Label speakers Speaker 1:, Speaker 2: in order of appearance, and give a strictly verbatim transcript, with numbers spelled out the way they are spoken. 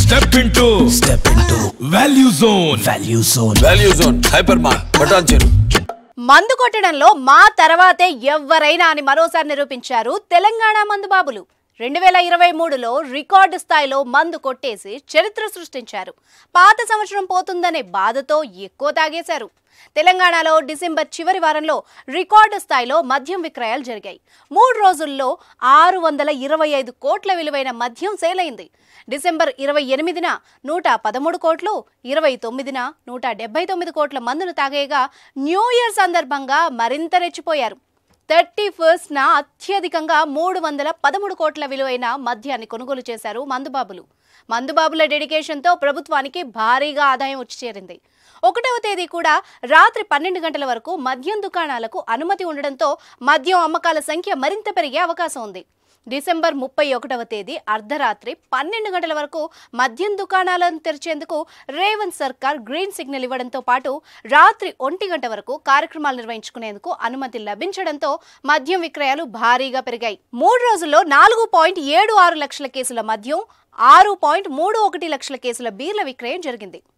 Speaker 1: Step into Step into Value Zone Value Zone
Speaker 2: Value Zone Hypermart Patancheru
Speaker 3: మందు కొట్టడంలో మా తర్వాతే ఎవ్వరైనా అని మరోసారి నిరూపించారు తెలంగాణ మందుబాబులు. రెండు వేల ఇరవై మూడులో రికార్డు స్థాయిలో మందు కొట్టేసి చరిత్ర సృష్టించారు. పాత సంవత్సరం పోతుందనే బాధతో ఎక్కువ తాగేశారు. తెలంగాణలో డిసెంబర్ చివరి వారంలో రికార్డు స్థాయిలో మద్యం విక్రయాలు జరిగాయి. మూడు రోజుల్లో ఆరు వందల ఇరవై ఐదు కోట్ల విలువైన మద్యం సేల్ అయింది. డిసెంబర్ ఇరవై ఎనిమిదిన నూట పదమూడు కోట్లు, ఇరవై తొమ్మిదిన నూట డెబ్బై తొమ్మిది కోట్ల మందును తాగేయగా న్యూ ఇయర్ సందర్భంగా మరింత రెచ్చిపోయారు. థర్టీ ఫస్ట్న అత్యధికంగా మూడు వందల పదమూడు కోట్ల విలువైన మద్యాన్ని కొనుగోలు చేశారు మందుబాబులు. మందుబాబుల డెడికేషన్తో ప్రభుత్వానికి భారీగా ఆదాయం వచ్చి చేరింది. ఒకటవ తేదీ కూడా రాత్రి పన్నెండు గంటల వరకు మద్యం దుకాణాలకు అనుమతి ఉండడంతో మద్యం అమ్మకాల సంఖ్య మరింత పెరిగే అవకాశం ఉంది. డిసెంబర్ ముప్పై ఒకటవ తేదీ అర్ధరాత్రి పన్నెండు గంటల వరకు మద్యం దుకాణాలను తెరిచేందుకు రేవంత్ సర్కార్ గ్రీన్ సిగ్నల్ ఇవ్వడంతో పాటు రాత్రి ఒంటి గంట వరకు కార్యక్రమాలు నిర్వహించుకునేందుకు అనుమతి లభించడంతో మద్యం విక్రయాలు భారీగా పెరిగాయి. మూడు రోజుల్లో నాలుగు పాయింట్ ఏడు ఆరు లక్షల కేసుల మద్యం, ఆరు పాయింట్ మూడు ఒకటి లక్షల కేసుల బీర్ల విక్రయం జరిగింది.